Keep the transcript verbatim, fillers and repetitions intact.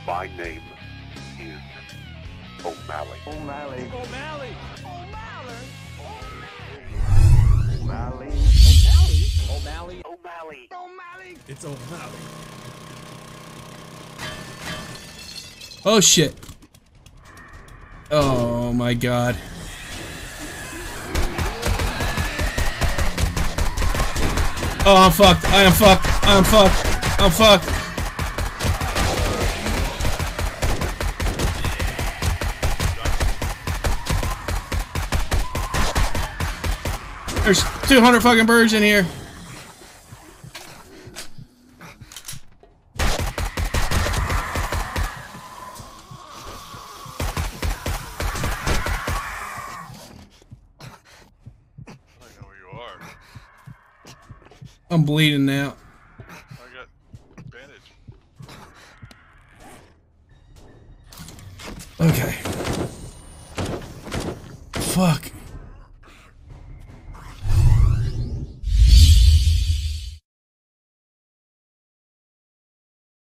My name is O'Malley. O'Malley. O'Malley. O'Malley. O'Malley. O'Malley. O'Malley. O'Malley. It's O'Malley. Oh shit. Oh my god. Oh, I'm fucked. I am fucked. I am fucked. I'm fucked. There's two hundred fucking birds in here. I'm bleeding now. I got bandage. Okay. Fuck.